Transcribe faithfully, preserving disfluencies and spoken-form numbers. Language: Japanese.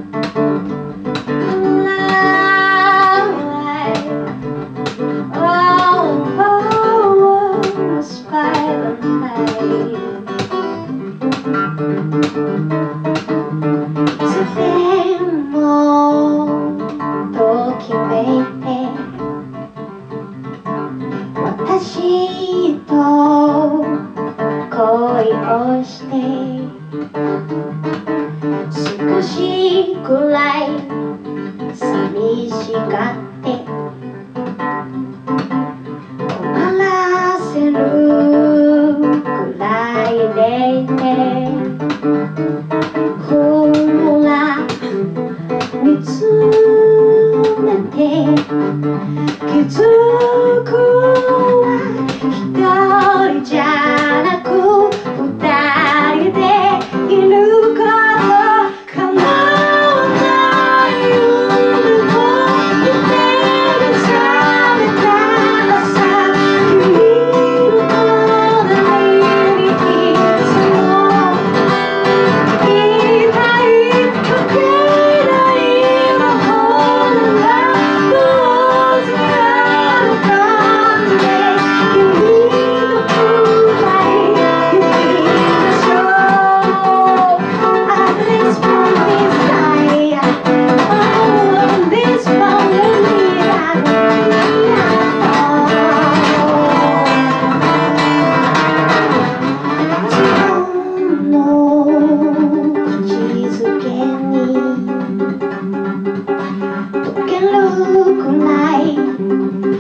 私と恋をして少しくらい寂しがって困らせるくらいでほら見つめて気づく一人じゃなく二人でいるから叶わない夢を夢に覚めた朝君の隣にいつもいたいかけない魔法ならどうせあるかね溶けるくらい